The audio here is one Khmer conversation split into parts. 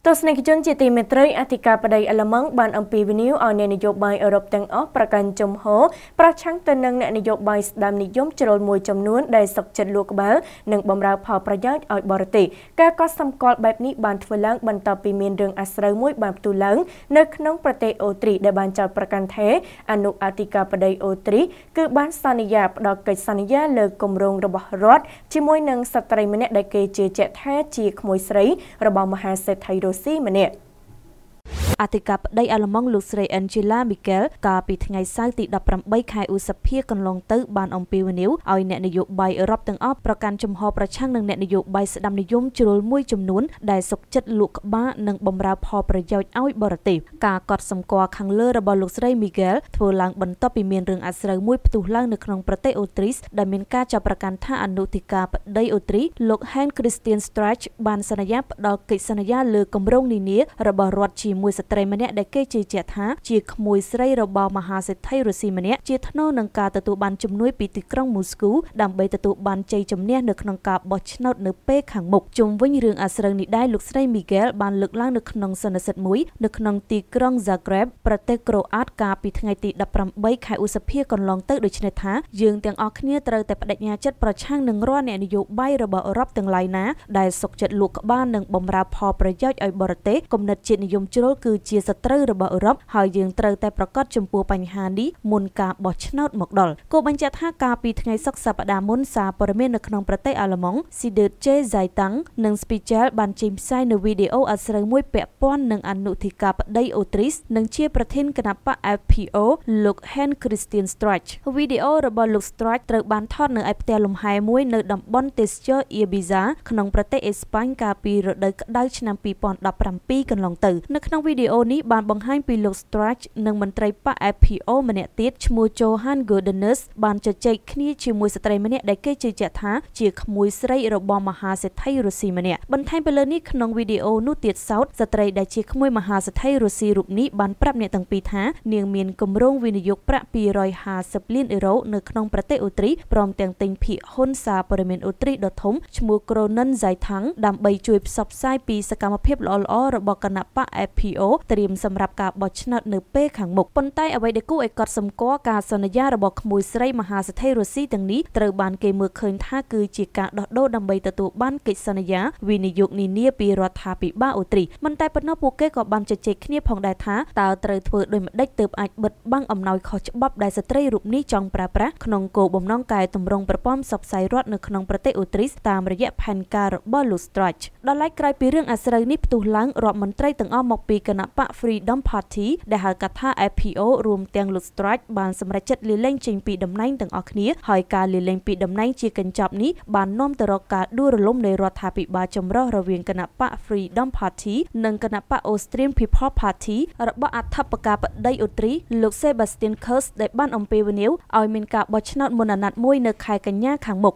ទស្សនិកជនជាទីមេត្រីអធិការបតីអាល្លឺម៉ង់បានអំពាវនាវឲ្យអ្នកនយោបាយអឺរ៉ុបទាំងអស់ប្រកាន់ជំហរប្រឆាំងទៅនឹងអ្នកនយោបាយស្ដាមនិយមជ្រុលមួយចំនួនដែលសុកចិត្តលួចក្បាលនិងបម្រើផលប្រយោជន៍ឲ្យបរទេសការកត់សម្គាល់បែបនេះបានធ្វើឡើងបន្ទាប់ពីមានរឿងអាស្រូវមួយបានផ្ទុះឡើងនៅក្នុងប្រទេសអូទ្រីដែលបានចោទប្រកាន់ថាអនុអធិការបតីអូទ្រីគឺបានសន្យាផ្ដល់កិច្ចសន្យាលើគម្រោងរបស់រដ្ឋជាមួយនឹងស្ត្រីម្នាក់ដែលគេជឿជាក់ថាជាក្មួយស្រីរបស់មហាសេដ្ឋីរុស្ស៊ីម្នាក់អធិការបតីអាល្លឺម៉ង់លោកស្រី Angela Merkel កាលពីថ្ងៃសៅរ៍ទី18ខែឧសភាកន្លងទៅបានអំពាវនាវឲ្យអ្នកនយោបាយអឺរ៉ុបទាំងអស់ប្រកាន់ជំហរប្រឆាំងនឹងអ្នកនយោបាយស្ដាំនិយមជ្រុលមួយចំនួនដែលសុកចិត្តលួចក្បាលនិងបម្រើផលប្រយោជន៍ឲ្យបរទេសការកត់សម្គាល់ខាងលើរបស់លោកស្រី Merkel ធ្វើឡើងបន្ទាប់ពីមានរឿងអាស្រូវមួយផ្ទុះឡើងនៅក្នុងប្រទេសអូទ្រីសដែលមានការចាប់ប្រកាន់ថាអនុអធិការបតីអូទ្រីលោក Hans Christian Streich បានសន្យាផ្ដល់កិច្ចសន្យាលើគម្រោងនានារបស់រដ្ឋជាមួយស្ត្រីម្នាក់ដែលគេជឿជាក់ថាជាក្មួយស្រីរបស់មហាសេដ្ឋីរុស្ស៊ីម្នាក់ជាថ្នូរនឹងការទទួលបានជំនួយពីទីក្រុងមូស្គូដើម្បីទទួលបានជ័យជំនះនៅក្នុងការបោះឆ្នោតនៅពេលខាងមុខជុំវិញរឿងអាស្រូវនេះដែរលោកស្រី Merkel បានលើកឡើងនៅក្នុងសន្និសីទមួយនៅក្នុងទីក្រុង Zagreb ប្រទេសក្រូអាតកាលពីថ្ងៃទី18ខែឧសភាកន្លងទៅដូច្នេះថាយើងទាំងអស់គ្នាត្រូវតែបដិញ្ញាចិត្តប្រឆាំងនឹងរាល់អ្នកនយោបាយរបស់អឺរ៉ុបទាំងឡាយណាដែលសុកចិត្តលួចក្បាលនិងបម្រើផលប្រយោជន៍ឲ្យបរទេសគំនិតជាតិនិយមជ្រុលគឺជាសត្រូវរបស់អឺរ៉ុបហើយយើងត្រូវតែប្រកាសចំពោះបញ្ហានេះមុនការបោះឆ្នោតមកដល់គូបញ្ជាក់ថាកាលពីថ្ងៃសុក្រសប្តាហ៍មុនសារព័ត៌មាននៅក្នុងប្រទេសអាល្លឺម៉ង់ Süddeutsche Zeitung និង Spiegel បានចេញផ្សាយនៅវីដេអូអាស្រូវមួយពាក់ព័ន្ធនឹងអនុអធិការបតីអូទ្រីសនិងជាប្រធានគណៈបក FPO លោក Hans Christian Streich វីដេអូរបស់លោក Streich ត្រូវបានថតនៅឯផ្ទះលំហែមួយនៅតំបន់ទេសចរណ៍ Ibiza ក្នុងប្រទេសអេស្ប៉ាញកាលពីរដូវក្តៅឆ្នាំ2017កន្លងទៅនៅក្នុងវីដេអូនេះបានបង្ហាញពីលោក Streich និងមន្ត្រីបក FPO ម្នាក់ទៀតឈ្មោះ Johan Gordenius បានជជែកគ្នាជាមួយស្ត្រីម្នាក់ដែលគេជឿជាក់ថាជាក្មួយស្រីរបស់មហាសេដ្ឋីរុស្ស៊ីម្នាក់បន្ថែមពីលើនេះក្នុងវីដេអូនោះទៀតសោតស្ត្រីដែលជាក្មួយមហាសេដ្ឋីរុស្ស៊ីរូបនេះបានប្រាប់អ្នកទាំងពីរថានាងមានគម្រោងវិនិយោគប្រាក់250លានអឺរ៉ូនៅក្នុងប្រទេសអូទ្រីព្រមទាំងទិញភាគហ៊ុនសារព័ត៌មានអូទ្រីដ៏ធំឈ្មោះ Kronen Zeitung ដើម្បីជួយផ្សព្វផ្សាយពីសកម្មភាពល្អៗរបស់គណៈបក FPO ត្រៀមសម្រាប់ការបោះឆ្នោតនៅពេលខាងមុខប៉ុន្តែអ្វីដែលគួរឲ្យកត់សម្គាល់ការសន្យារបស់ក្មួយស្រីមហាសេដ្ឋីរុស្ស៊ីទាំងនេះត្រូវបានគេមើលឃើញថាគឺជាការដោះដូរដើម្បីទទួលបានកិច្ចសន្យាវិនិយោគនានាពីរដ្ឋាភិបាលអូទ្រីមិនតែប៉ុណ្ណោះពួកគេក៏បានជជែកគ្នាផងដែរថាតើត្រូវធ្វើដូចម្តេចទើបអាចបិទបាំងអំណោយខុសច្បាប់ដែលស្ត្រីរូបនេះចង់ប្រើប្រាស់ក្នុងគោលបំណងកែតម្រង់ប្រព័ន្ធផ្សព្វផ្សាយរដ្ឋនៅក្នុងប្រទេសអូទ្រីសតាមរយៈផែនការរបស់លោក Streich ដល់ឡែកក្រោយពីរឿងអាស្រូវនេះផ្ទុះឡើងរដ្ឋមន្ត្រីទាំងអស់មកពីគណៈបក Freedom Party ដែលហៅកាត់ថា FPO រួមទាំងលោក Streich បានសម្រេចចិត្តលាលែងចេញពីតំណែងទាំងអស់គ្នាហើយការលាលែងពីតំណែងជាកញ្ចប់នេះបាននាំទៅរកការដួលរលំនៃរដ្ឋាភិបាលចម្រុះរវាងគណៈបក Freedom Party និងគណៈបក Austrian People Party របស់អធិបការបតីអូទ្រីលោក Sebastian Kurz ដែលបានអំពាវនាវឲ្យមានការបោះឆ្នោតមុនអាណត្តិមួយនៅខែកញ្ញាខាងមុខ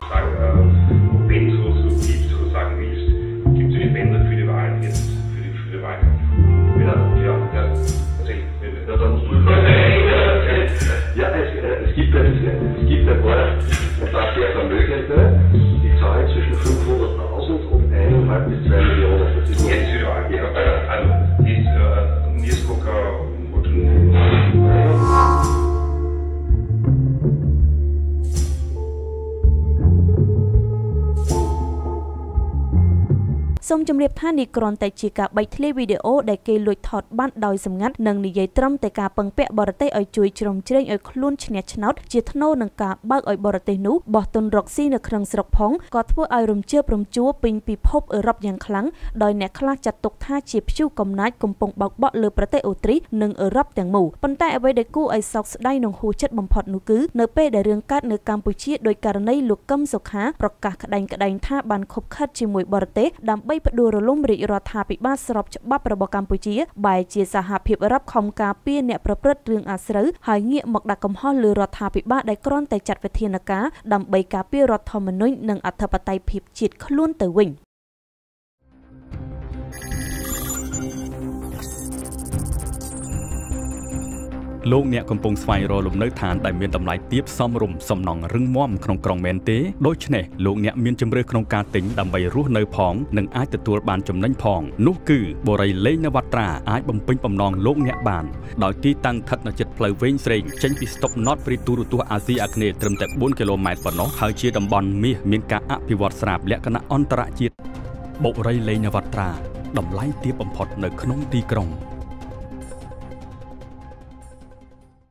Es gibt ein paar sehr Vermögende, die zahlen zwischen 500.000 und 1,5 bis 2 Millionen. Das ist jetzt wieder also несколькоសូមជម្រាបថានេះគ្រាន់តែជាការបែកធ្លាយវីដេអូដែលគេលួចថតបានដោយសម្ងាត់និងនិយាយត្រឹមតែការពឹងពាក់បរទេសឲ្យជួយជ្រោមជ្រែងឲ្យខ្លួនឈ្នះឆ្នោតជាថ្នូរនឹងការបើកឲ្យបរទេសនោះបោះទុនរកស៊ីនៅក្នុងស្រុកផងក៏ធ្វើឲ្យរំជើបរំជួលពេញពិភពអឺរ៉ុបយ៉ាងខ្លាំងដោយអ្នកខ្លះចាត់ទុកថាជាព្យុះកំណាចកំពុងបោកបក់លើប្រទេសអូទ្រីសនិងអឺរ៉ុបទាំងមូលប៉ុន្តែអ្វីដែលគួរឲ្យសោកស្ដាយនិងហួសចិត្តបំផុតនោះគឺនៅពេលដែលរឿងកើតនៅកម្ពុជាដោយករណីលោកកឹមសុខាប្រកាសក្តែងថាបានខົບខិតជាមួយបរទេសដើម្បីផ្ដួលរលំរាជរដ្ឋាភិបាលស្របច្បាប់របស់កម្ពុជាបែរជាសហភាពអឺរ៉ុបខំការពារអ្នកប្រព្រឹត្តរឿងអាស្រូវហើយងាកមកដាក់កំហុសលើរដ្ឋាភិបាលដែលគ្រាន់តែចាត់វិធានការដើម្បីការពាររដ្ឋធម្មនុញ្ញនិងអធិបតេយ្យភាពជាតិខ្លួនទៅវិញលោកអ្នកកំពុងស្វែងរកលំនៅឋានដែលមានតម្លៃទាបសមរម្យសំណង់រឹងមាំក្នុងក្រុងមែនទេដូច្នេះលោកអ្នកមានជម្រើសក្នុងការទិញដើម្បីរស់នៅផងនិងអាចទទួលបានចំណេញផងនោះគឺបុរីលេងនវត្រាអាចបំពេញបំណងលោកអ្នកបានដោយទីតាំងស្ថិតនៅជិតផ្លូវវែងស្រេងចេញពីស្តុបណតព្រីទូរទស្សន៍អាស៊ីអាគ្នេយ៍ត្រឹមតែ4គីឡូម៉ែត្រប៉ុណ្ណោះហើយជាតំបន់មាសមានការអភិវឌ្ឍស្រាប់លក្ខណៈអន្តរជាតិបុរីលេងនវត្រាតម្លៃទាបបំផុតនៅក្នុងទីក្រុង